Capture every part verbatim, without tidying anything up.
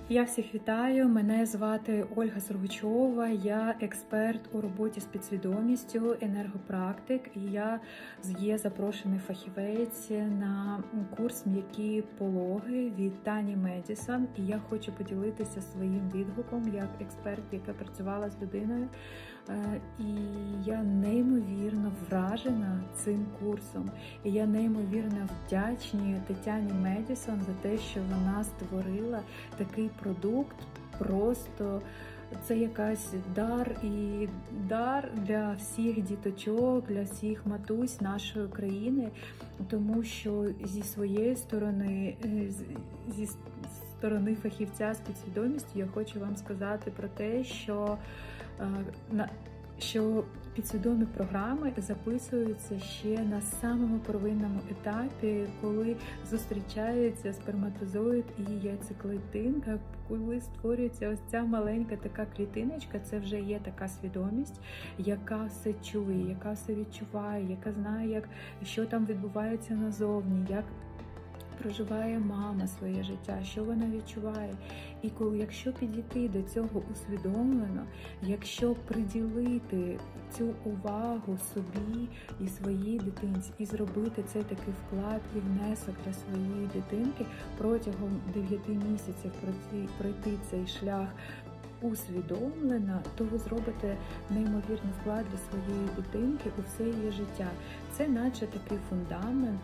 Я всіх вітаю, мене звати Ольга Сургучова, я експерт у роботі з підсвідомістю, енергопрактик, і я є запрошений фахівець на курс «М'які пологи» від Тані Медісон. І я хочу поділитися своїм відгуком як експерт, яка працювала з людиною. І я неймовірно вражена цим курсом. І я неймовірно вдячна Тетяні Медісон за те, що вона створила такий продукт. Просто це якась дар і дар для всіх діточок, для всіх матусь нашої країни, тому що зі своєї сторони, зі сторони фахівця з підсвідомістю, я хочу вам сказати про те, що що підсвідомі програми записуються ще на самому первинному етапі, коли зустрічається сперматозоїд і яйцеклітинка, коли створюється ось ця маленька така клітиночка, це вже є така свідомість, яка все чує, яка все відчуває, яка знає, як, що там відбувається назовні, як проживає мама своє життя, що вона відчуває. І коли, якщо підійти до цього усвідомлено, якщо приділити цю увагу собі і своїй дитинці, і зробити цей такий вклад і внесок для своєї дитинки, протягом дев'яти місяців пройти, пройти цей шлях усвідомлено, то ви зробите неймовірний вклад для своєї дитинки у все її життя. Це наче такий фундамент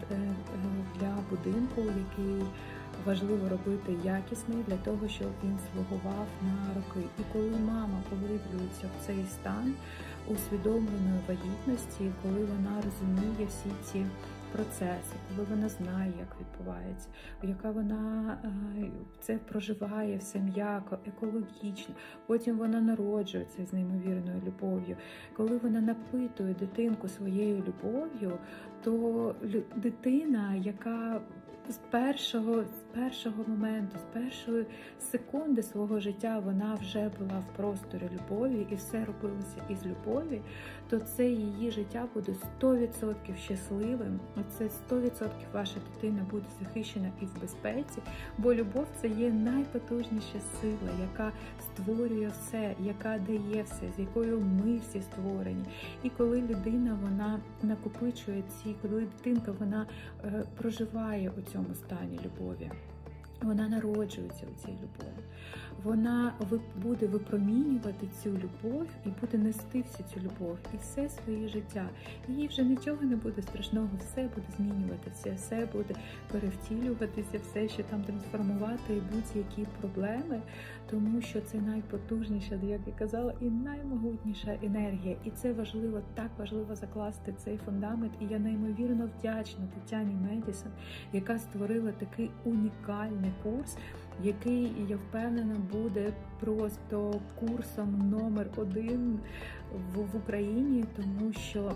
для будинку, який важливо робити якісний для того, щоб він слугував на роки. І коли мама поглиблюється в цей стан усвідомленої вагітності, коли вона розуміє всі ці процеси, коли вона знає, як відбувається, яка вона це проживає все м'яко, екологічно, потім вона народжується з неймовірною любов'ю. Коли вона напитує дитинку своєю любов'ю, то дитина, яка з першого, з першого моменту, з першої секунди свого життя вона вже була в просторі любові і все робилося із любові, то це її життя буде сто відсотків щасливим. Оце сто відсотків ваша дитина буде захищена і в безпеці, бо любов – це є найпотужніша сила, яка створює все, яка дає все, з якою ми всі створені. І коли людина, вона накопичує ці, коли дитинка, вона е, проживає у цьому стані любові, вона народжується у цій любові, вона буде випромінювати цю любов і буде нести всю цю любов і все своє життя. І їй вже нічого не буде страшного, все буде змінюватися, все буде перевтілюватися, все, що там трансформувати будь-які проблеми, тому що це найпотужніша, як я казала, і наймогутніша енергія. І це важливо, так важливо закласти цей фундамент. І я неймовірно вдячна Тетяні Медісон, яка створила такий унікальний курс, який, я впевнена, буде просто курсом номер один в, в Україні, тому що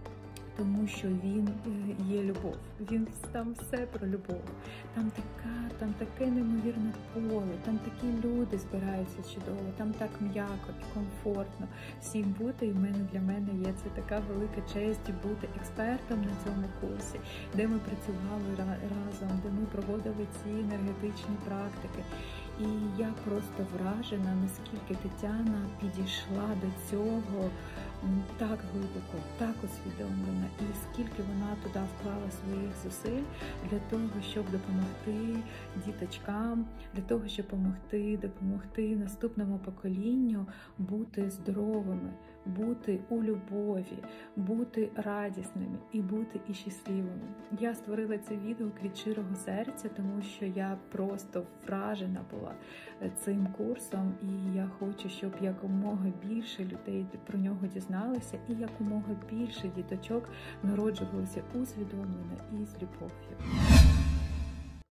тому що він є любов. Він там все про любов. Там така, там таке неймовірне поле, там такі люди збираються чудово, там так м'яко і комфортно всім бути. І в мене, для мене є це така велика честь бути експертом на цьому курсі, де ми працювали разом, де ми проводили ці енергетичні практики. І я просто вражена, наскільки Тетяна підійшла до цього так глибоко, так усвідомлено, і скільки вона туди вклала своїх зусиль для того, щоб допомогти діточкам, для того, щоб допомогти, допомогти наступному поколінню бути здоровими, бути у любові, бути радісними і бути і щасливими. Я створила цей відгук від щирого серця, тому що я просто вражена була цим курсом, і я хочу, щоб якомога більше людей про нього дізналися, і якомога більше діточок народжувалися усвідомлено і з любов'ю.